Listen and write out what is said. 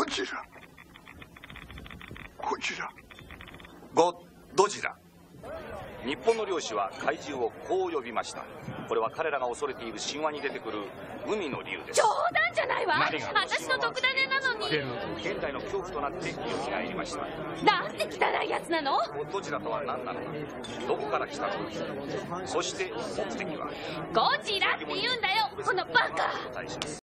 ゴジラ。ゴジラ。 ゴドジラ。日本の漁師は怪獣をこう呼びました。これは彼らが恐れている神話に出てくる海の竜です。 冗談じゃないわ。私の特ダネなのに。 現代の恐怖となってよみがえりました。 なんて汚いやつなの。 ゴドジラとは何なのか、どこから来たのか、そして目的は。 ゴジラって言うんだよ、このバカ。